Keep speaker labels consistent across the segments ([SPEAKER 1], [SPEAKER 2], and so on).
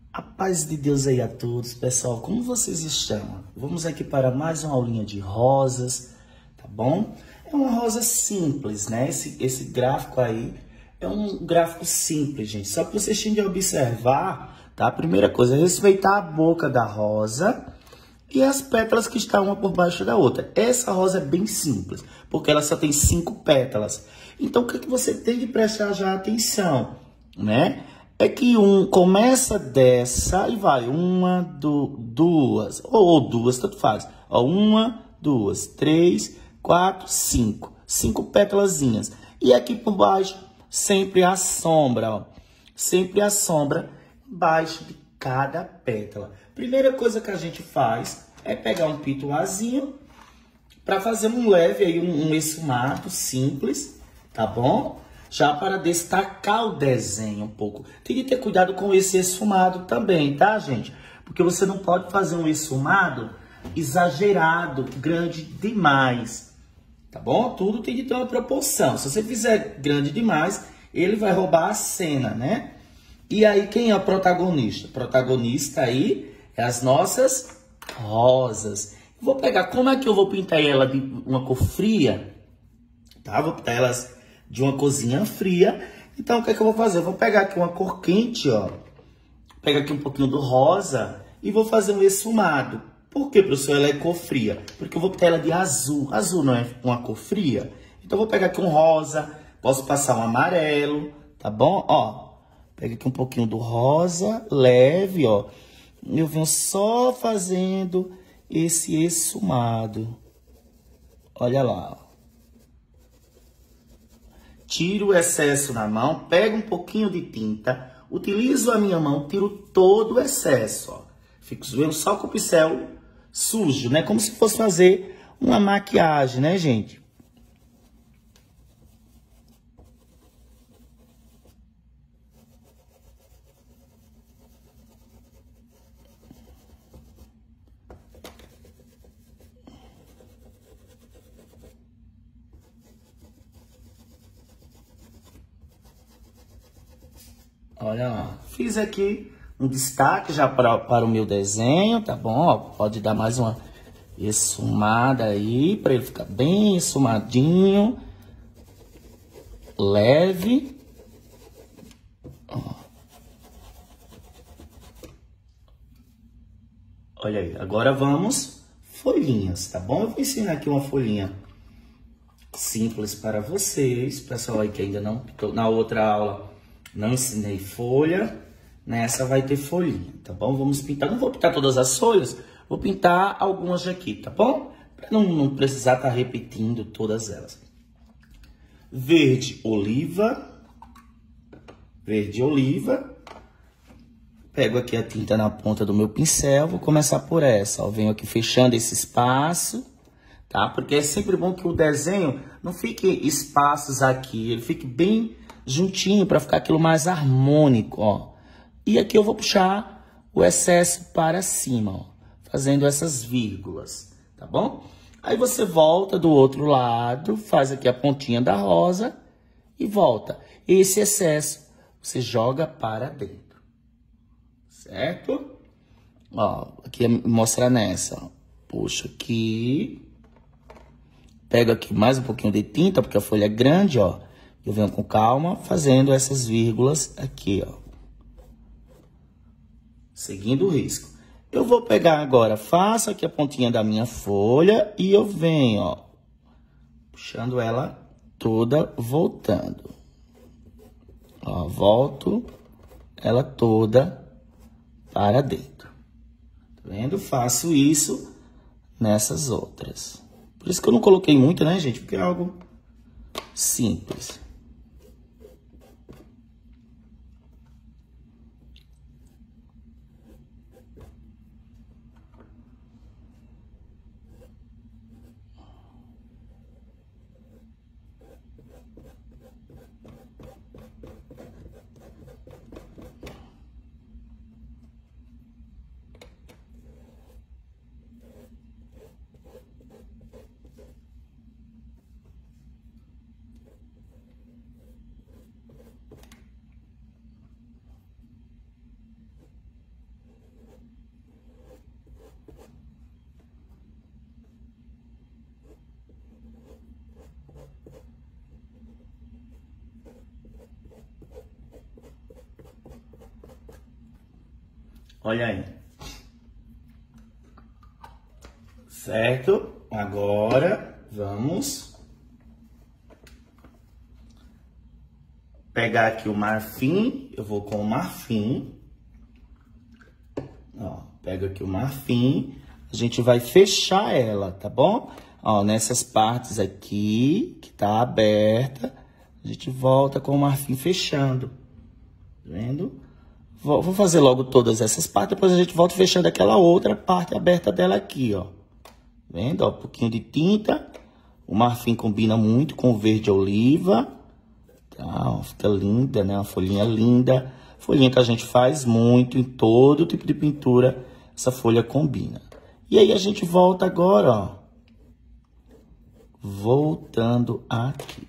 [SPEAKER 1] A paz de Deus aí a todos, pessoal, como vocês estão? Vamos aqui para mais uma aulinha de rosas, tá bom? É uma rosa simples, né? Esse gráfico aí é um gráfico simples, gente. Só que vocês têm de observar, tá? A primeira coisa é respeitar a boca da rosa e as pétalas que estão uma por baixo da outra. Essa rosa é bem simples, porque ela só tem 5 pétalas. Então, o que você tem de prestar já atenção, né? É que começa dessa e vai duas, ou duas, tanto faz. Ó, 1, 2, 3, 4, 5. 5 pétalazinhas. E aqui por baixo, sempre a sombra, ó. Sempre a sombra embaixo de cada pétala. Primeira coisa que a gente faz é pegar um pituazinho para fazer um leve aí, um esfumado simples, tá bom? Já para destacar o desenho um pouco. Tem que ter cuidado com esse esfumado também, tá, gente? Porque você não pode fazer um esfumado exagerado, grande demais, tá bom? Tudo tem que ter uma proporção. Se você fizer grande demais, ele vai roubar a cena, né? E aí, quem é o protagonista? O protagonista aí é as nossas rosas. Vou pegar, como é que eu vou pintar ela de uma cor fria? Tá? Vou pintar elas de uma corzinha fria. Então, o que é que eu vou fazer? Eu vou pegar aqui uma cor quente, ó. Pega aqui um pouquinho do rosa e vou fazer um esfumado. Por que, professor, ela é cor fria? Porque eu vou pintar ela de azul. Azul não é uma cor fria? Então, eu vou pegar aqui um rosa. Posso passar um amarelo, tá bom? Ó, pega aqui um pouquinho do rosa, leve, ó. Eu venho só fazendo esse esfumado. Olha lá, ó. Tiro o excesso na mão, pego um pouquinho de tinta, utilizo a minha mão, tiro todo o excesso, ó. Fico vendo só com o pincel sujo, né? Como se fosse fazer uma maquiagem, né, gente? Olha lá, fiz aqui um destaque já para o meu desenho, tá bom? Ó, pode dar mais uma esfumada aí, para ele ficar bem esfumadinho, leve. Ó. Olha aí, agora vamos folhinhas, tá bom? Eu vou ensinar aqui uma folhinha simples para vocês, pessoal aí que ainda não, na outra aula não ensinei folha, nessa vai ter folhinha, tá bom? Vamos pintar, não vou pintar todas as folhas, vou pintar algumas aqui, tá bom? Para não precisar estar repetindo todas elas. Verde oliva, pego aqui a tinta na ponta do meu pincel, vou começar por essa, ó, venho aqui fechando esse espaço, tá? Porque é sempre bom que o desenho não fique espaços aqui, ele fique bem juntinho para ficar aquilo mais harmônico, ó. E aqui eu vou puxar o excesso para cima, ó, fazendo essas vírgulas, tá bom? Aí você volta do outro lado, faz aqui a pontinha da rosa e volta. Esse excesso você joga para dentro, certo? Ó, aqui mostrar nessa, ó. Puxa aqui. Pego aqui mais um pouquinho de tinta, porque a folha é grande, ó. Eu venho com calma, fazendo essas vírgulas aqui, ó. Seguindo o risco. Eu vou pegar agora, faço aqui a pontinha da minha folha e eu venho, ó. Puxando ela toda, voltando. Ó, volto ela toda para dentro. Tá vendo? Faço isso nessas outras. Por isso que eu não coloquei muito, né, gente? Porque é algo simples. Olha aí. Certo? Agora, vamos pegar aqui o marfim. Eu vou com o marfim. Ó, pego aqui o marfim. A gente vai fechar ela, tá bom? Ó, nessas partes aqui, que tá aberta, a gente volta com o marfim fechando. Tá vendo? Vou fazer logo todas essas partes, depois a gente volta fechando aquela outra parte aberta dela aqui, ó. Vendo? Ó, um pouquinho de tinta. O marfim combina muito com o verde oliva. Tá? Fica linda, né? Uma folhinha linda. Folhinha que a gente faz muito em todo tipo de pintura. Essa folha combina. E aí a gente volta agora, ó. Voltando aqui.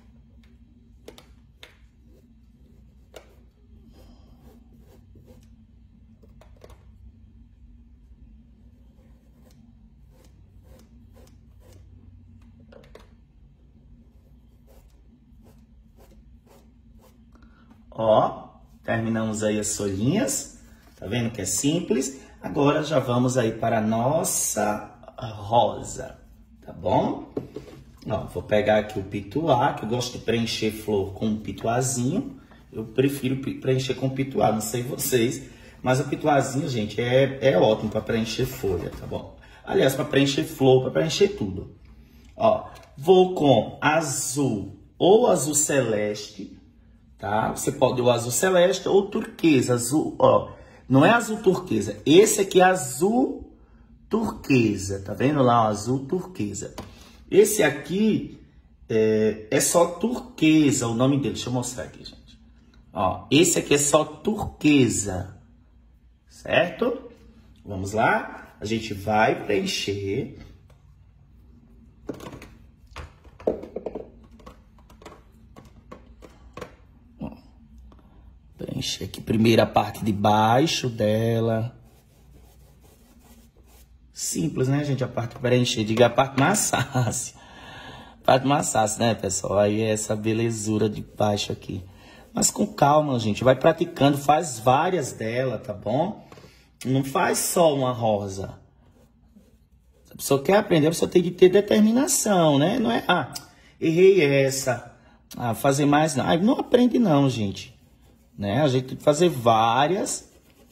[SPEAKER 1] Ó, terminamos aí as folhinhas, tá vendo que é simples? Agora já vamos aí para a nossa rosa, tá bom? Ó, vou pegar aqui o pituá, que eu gosto de preencher flor com um pituazinho. Eu prefiro preencher com pituá, não sei vocês, mas o pituazinho, gente, é ótimo para preencher folha, tá bom? Aliás, para preencher flor, para preencher tudo. Ó, vou com azul ou azul celeste, tá? Você pode o azul celeste ou turquesa, azul, ó. Não é azul turquesa, esse aqui é azul turquesa, tá vendo lá, o azul turquesa. Esse aqui é só turquesa, o nome dele, deixa eu mostrar aqui, gente. Ó, esse aqui é só turquesa, certo? Vamos lá, a gente vai preencher. Preencher aqui primeiro a parte de baixo dela. Simples, né, gente? A parte para preencher. Diga a parte mais fácil. A parte mais fácil, né, pessoal? Aí é essa belezura de baixo aqui. Mas com calma, gente. Vai praticando. Faz várias dela, tá bom? Não faz só uma rosa. Se a pessoa quer aprender, a pessoa tem que ter determinação, né? Não é, errei essa. Fazer mais não. Não aprende não, gente. Né? A gente tem que fazer várias.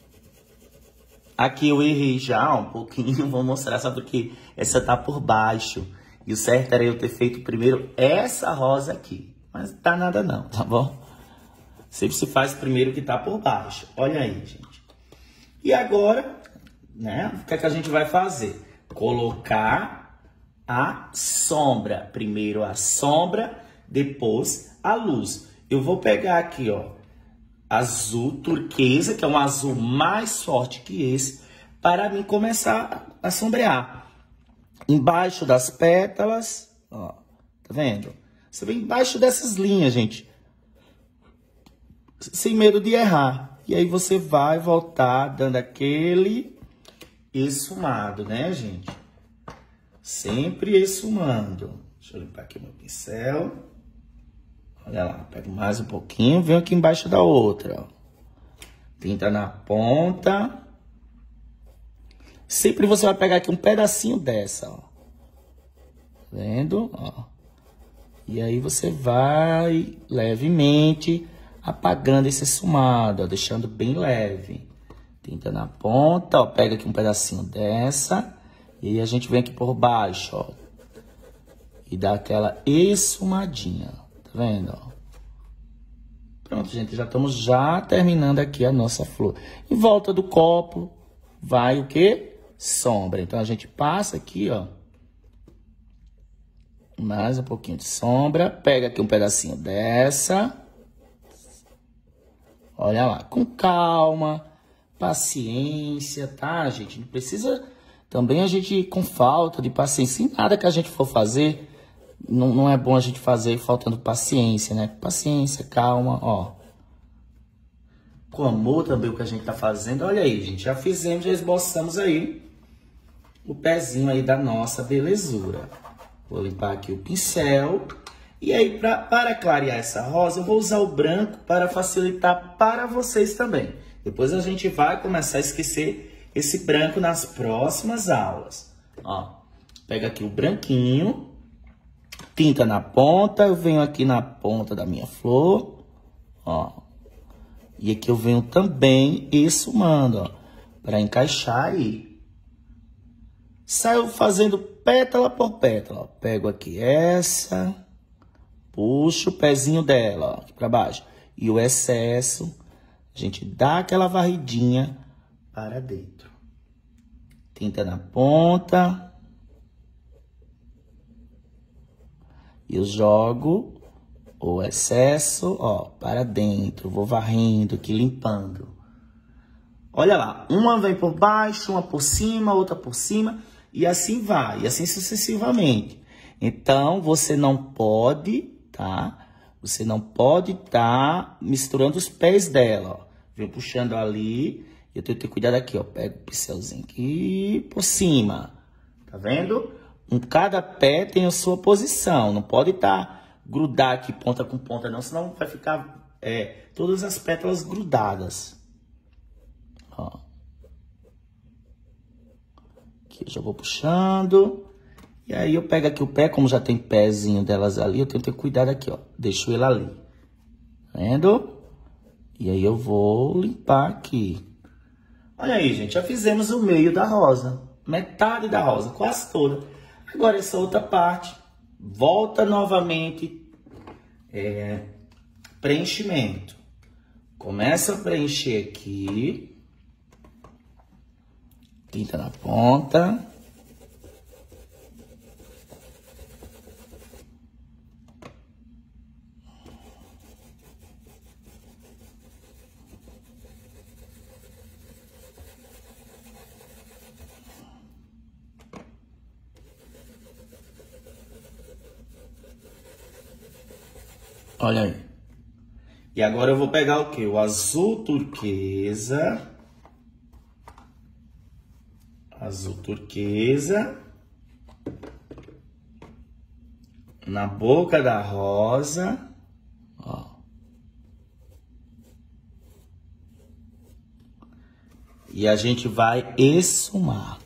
[SPEAKER 1] Aqui eu errei já um pouquinho, vou mostrar, só porque essa tá por baixo. E o certo era eu ter feito primeiro essa rosa aqui. Mas não tá nada não, tá bom? Sempre se faz primeiro o que tá por baixo. Olha aí, gente. E agora, né? O que é que a gente vai fazer? Colocar a sombra. Primeiro a sombra, depois a luz. Eu vou pegar aqui, ó, azul turquesa, que é um azul mais forte que esse, para mim começar a sombrear. Embaixo das pétalas, ó, tá vendo? Você vem embaixo dessas linhas, gente, sem medo de errar. E aí você vai voltar dando aquele esfumado, né, gente? Sempre esfumando. Deixa eu limpar aqui meu pincel. Olha lá, pego mais um pouquinho, venho aqui embaixo da outra, ó. Pinta na ponta. Sempre você vai pegar aqui um pedacinho dessa, ó. Tá vendo? Ó. E aí você vai levemente apagando esse esfumado, ó, deixando bem leve. Pinta na ponta, ó, pega aqui um pedacinho dessa. E aí a gente vem aqui por baixo, ó. E dá aquela esfumadinha, ó. Tá vendo, ó? Pronto, gente, já estamos terminando aqui a nossa flor. Em volta do copo vai o quê? Sombra. Então, a gente passa aqui, ó. Mais um pouquinho de sombra. Pega aqui um pedacinho dessa. Olha lá, com calma, paciência, tá, gente? Não precisa também a gente com falta de paciência. Em nada que a gente for fazer... Não é bom a gente fazer faltando paciência, né? Paciência, calma, ó. Com amor também o que a gente tá fazendo. Olha aí, gente. Já fizemos, já esboçamos aí o pezinho aí da nossa belezura. Vou limpar aqui o pincel. E aí, para clarear essa rosa, eu vou usar o branco para facilitar para vocês também. Depois a gente vai começar a esquecer esse branco nas próximas aulas. Ó, pega aqui o branquinho, tinta na ponta, eu venho aqui na ponta da minha flor, ó. E aqui eu venho também esfumando, ó, para encaixar aí. Saio fazendo pétala por pétala, ó. Pego aqui essa, puxo o pezinho dela, ó, aqui para baixo. E o excesso, a gente dá aquela varridinha para dentro. Tinta na ponta. E eu jogo o excesso, ó, para dentro. Vou varrendo aqui, limpando. Olha lá, uma vem por baixo, uma por cima, outra por cima. E assim vai, e assim sucessivamente. Então, você não pode, tá? Você não pode tá misturando os pés dela, ó. Vem puxando ali. Eu tenho que ter cuidado aqui, ó. Pego o pincelzinho aqui por cima. Tá vendo? Cada pé tem a sua posição. Não pode grudar aqui ponta com ponta, não. Senão vai ficar todas as pétalas grudadas. Ó. Aqui eu já vou puxando. E aí eu pego aqui o pé, como já tem pezinho delas ali, eu tenho que ter cuidado aqui, ó. Deixo ele ali. Tá vendo? E aí eu vou limpar aqui. Olha aí, gente, já fizemos o meio da rosa. Metade da rosa, quase toda. Agora essa outra parte, volta novamente, preenchimento. Começa a preencher aqui. Tinta na ponta. Olha aí. E agora eu vou pegar o quê? O azul turquesa. Azul turquesa. Na boca da rosa. Ó. E a gente vai esfumar.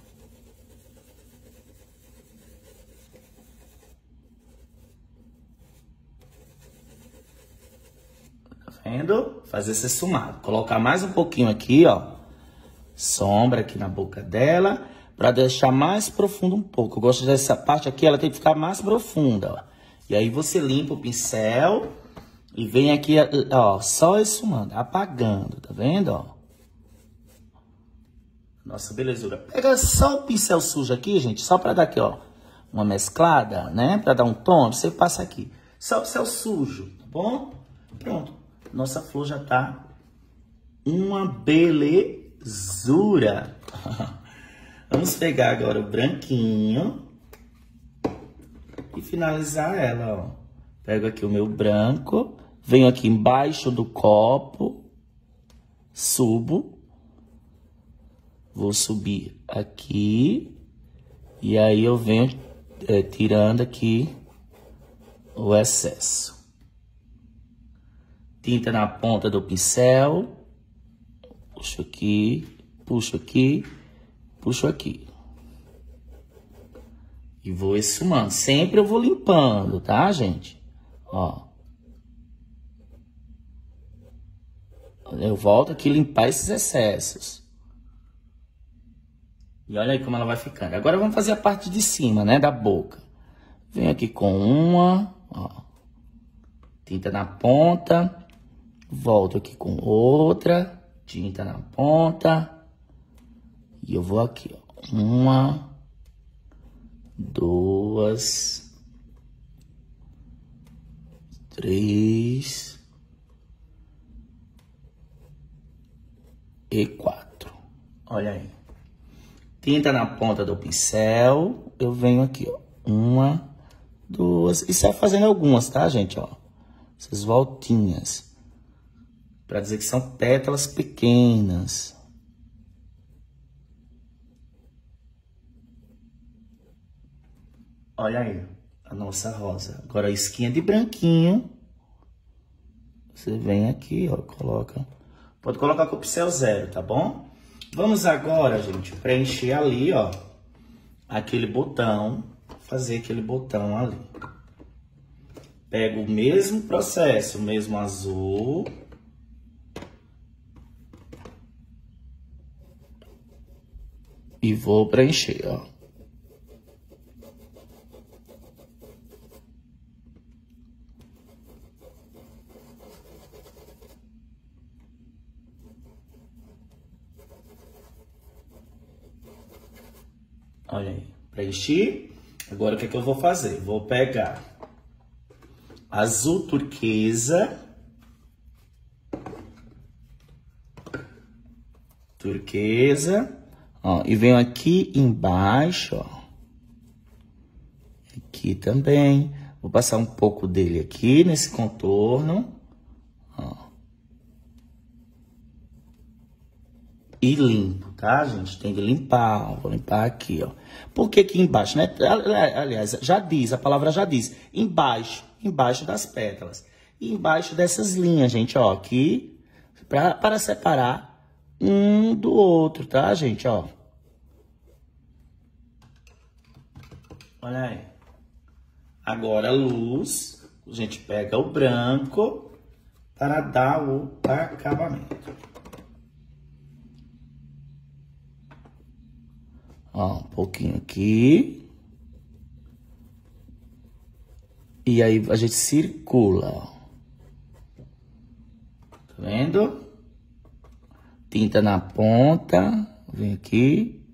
[SPEAKER 1] Vendo? Fazer esse esfumado. Colocar mais um pouquinho aqui, ó. Sombra aqui na boca dela. Pra deixar mais profundo um pouco. Eu gosto dessa parte aqui, ela tem que ficar mais profunda, ó. E aí você limpa o pincel. E vem aqui, ó, só esfumando. Apagando, tá vendo, ó? Nossa, belezura. Pega só o pincel sujo aqui, gente. Só pra dar aqui, ó, uma mesclada, né? Pra dar um tom. Você passa aqui. Só o pincel sujo, tá bom? Pronto. Nossa flor já tá uma belezura. Vamos pegar agora o branquinho e finalizar ela, ó. Pego aqui o meu branco, venho aqui embaixo do copo, subo. Vou subir aqui e aí eu venho tirando aqui o excesso. Tinta na ponta do pincel, puxo aqui, puxo aqui, puxo aqui. E vou esfumando. Sempre eu vou limpando, tá, gente? Ó. Eu volto aqui limpar esses excessos. E olha aí como ela vai ficando. Agora vamos fazer a parte de cima, né, da boca. Venho aqui com uma, ó. Tinta na ponta. Volto aqui com outra, tinta na ponta. E eu vou aqui, ó. 1, 2, 3 e 4. Olha aí. Tinta na ponta do pincel. Eu venho aqui, ó. 1, 2. E sai fazendo algumas, tá, gente, ó? Essas voltinhas. Para dizer que são pétalas pequenas. Olha aí, a nossa rosa. Agora a esquinha de branquinho. Você vem aqui, ó, coloca Pode colocar com o pincel 0, tá bom? Vamos agora, gente, preencher ali, ó, aquele botão, fazer aquele botão ali. Pego o mesmo processo, o mesmo azul. E vou preencher, ó. Olha aí, preenchi. Agora o que é que eu vou fazer? Vou pegar azul turquesa. Ó, e venho aqui embaixo, ó. Aqui também. Vou passar um pouco dele aqui nesse contorno. Ó. E limpo, tá, gente? Tem que limpar, ó. Vou limpar aqui, ó. Por que aqui embaixo, né? Aliás, já diz, a palavra já diz. Embaixo das pétalas. E embaixo dessas linhas, gente, ó. Aqui, para separar um do outro, tá, gente, ó. Olha aí. Agora a luz, a gente pega o branco para dar o acabamento. Ó, um pouquinho aqui. E aí a gente circula, ó. Tá vendo? Tinta na ponta, vem aqui,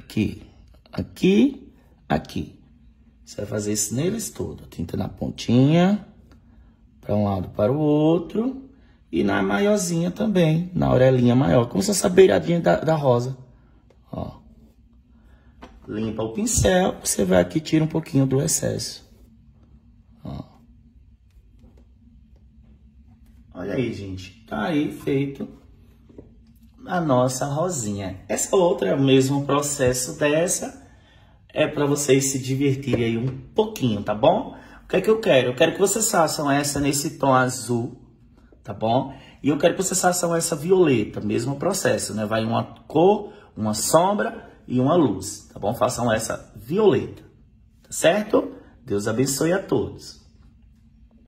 [SPEAKER 1] aqui. Você vai fazer isso neles todos. Tinta na pontinha, para um lado, para o outro. E na maiorzinha também, na orelhinha maior. Como se essa beiradinha da rosa. Ó. Limpa o pincel, você vai aqui e tira um pouquinho do excesso. Ó. Olha aí, gente. Tá aí feito a nossa rosinha. Essa outra é o mesmo processo dessa. É para vocês se divertirem aí um pouquinho, tá bom? O que é que eu quero? Eu quero que vocês façam essa nesse tom azul, tá bom? E eu quero que vocês façam essa violeta, mesmo processo, né? Vai uma cor, uma sombra e uma luz, tá bom? Façam essa violeta, tá certo? Deus abençoe a todos.